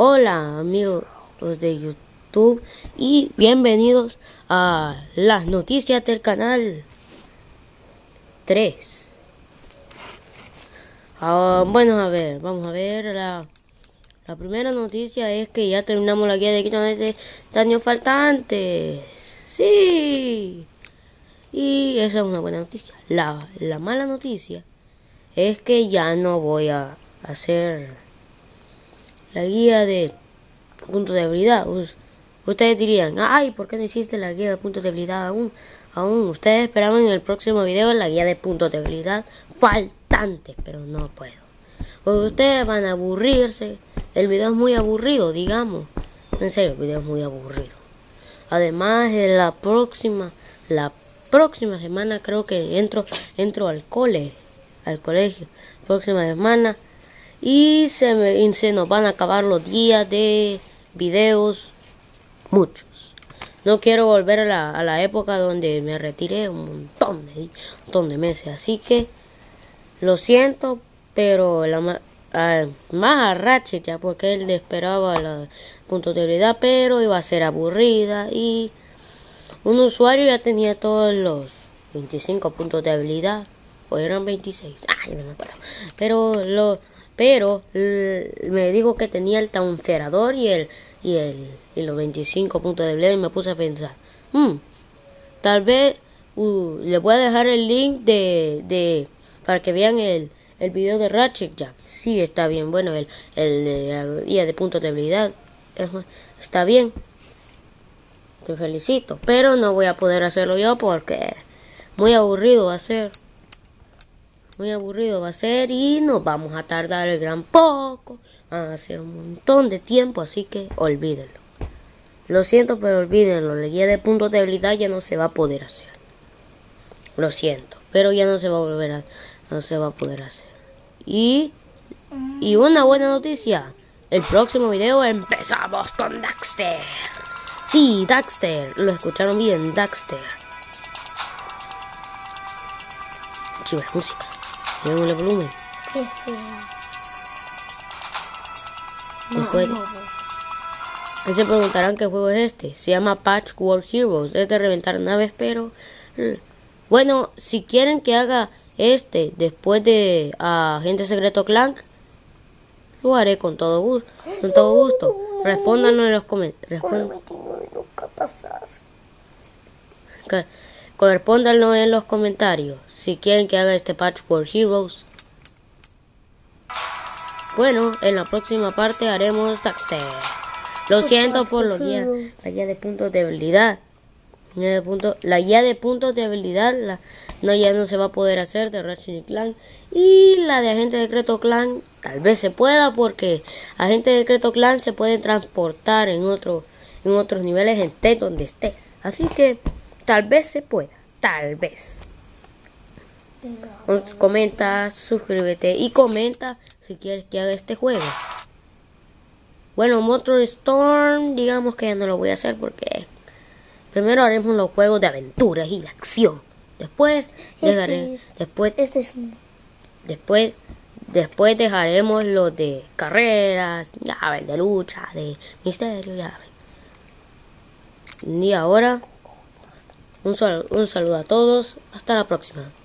Hola amigos de YouTube y bienvenidos a las noticias del canal 3. Bueno, vamos a ver la primera noticia es que ya terminamos la guía de kilómetros de años faltantes. Sí. Y esa es una buena noticia. La mala noticia es que ya no voy a hacer la guía de puntos de habilidad. Ustedes dirían, ay, ¿por qué no hiciste la guía de puntos de habilidad aún? Ustedes esperaban en el próximo video la guía de puntos de habilidad faltantes, pero no puedo. Porque ustedes van a aburrirse. El video es muy aburrido, digamos. En serio, el video es muy aburrido. Además, en la próxima semana creo que entro al colegio. Próxima semana. Y se nos van a acabar los días de videos, muchos. No quiero volver a la época donde me retiré un montón de meses. Así que lo siento, pero más a Ratchet ya, porque él esperaba la punto de habilidad, pero iba a ser aburrida. Y un usuario ya tenía todos los 25 puntos de habilidad. O eran 26. Ay, no me acuerdo. Pero me dijo que tenía el tauncerador y los 25 puntos de habilidad y me puse a pensar, tal vez le voy a dejar el link para que vean el video de Ratchet Jack. Sí, está bien, bueno, el de la guía de puntos de habilidad está bien. Te felicito, pero no voy a poder hacerlo yo porque muy aburrido va a ser. Muy aburrido va a ser y nos vamos a tardar el gran poco. Van a hacer un montón de tiempo, así que olvídenlo. Lo siento, pero olvídenlo. La guía de puntos de habilidad ya no se va a poder hacer. Lo siento, pero ya no se va a poder hacer. Y una buena noticia. El próximo video empezamos con Daxter. Sí, Daxter. Lo escucharon bien, Daxter. Chiva, música. Tenemos el volumen. Después se preguntarán qué juego es este. Se llama Patchwork Heroes. Es de reventar naves, pero bueno, si quieren que haga este después de Agente Secreto Clank, lo haré con todo gusto. Respóndanlo en los comentarios. Respóndanlo en los comentarios si quieren que haga este Patchwork Heroes. Bueno, en la próxima parte haremos Daxter. Lo siento por la guía de puntos de habilidad. La guía de puntos de habilidad ya no se va a poder hacer de Ratchet & Clank. Y la de Agente Secreto Clank tal vez se pueda, porque Agente Secreto Clank se puede transportar en otros niveles, estés donde estés. Así que tal vez se pueda, tal vez. Comenta, suscríbete y comenta si quieres que haga este juego. Bueno, Motor Storm, digamos que ya no lo voy a hacer porque primero haremos los juegos de aventuras y de acción. Después dejaremos los de carreras, ya ven, de lucha, de misterio, ya ven. Y ahora un saludo a todos, hasta la próxima.